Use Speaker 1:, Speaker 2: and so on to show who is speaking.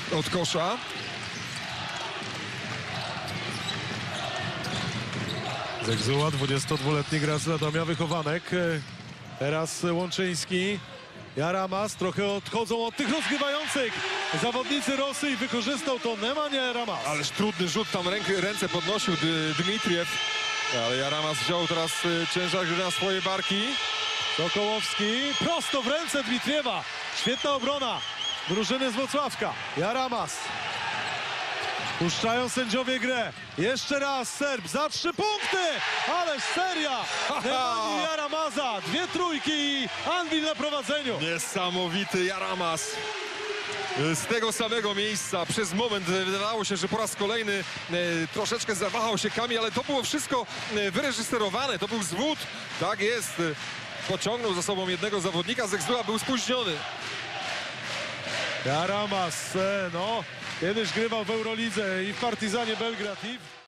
Speaker 1: od kosza.
Speaker 2: Zegzuła, 22-letni gracz z Radomia, wychowanek. Teraz Łączyński. Jaramas, trochę odchodzą od tych rozgrywających zawodnicy Rosy i wykorzystał to Nemanja Jaramas.
Speaker 1: Ależ trudny rzut, tam ręce podnosił Dmitriew. Ale Jaramas wziął teraz ciężar gry na swoje barki.
Speaker 2: Sokołowski prosto w ręce Dmitriewa. Świetna obrona drużyny z Włocławka. Jaramas. Puszczają sędziowie grę. Jeszcze raz Serb za 3 punkty. Ależ seria. Nemanja Jaramaza. 2 trójki i Anwil na prowadzeniu.
Speaker 1: Niesamowity Jaramas. Z tego samego miejsca przez moment wydawało się, że po raz kolejny troszeczkę zawahał się Kamil, ale to było wszystko wyreżyserowane. To był zwód. Tak jest. Pociągnął za sobą jednego zawodnika. Zegzuła był spóźniony.
Speaker 2: Jaramas, no, kiedyś grywał w Eurolidze i w Partizanie Belgrad.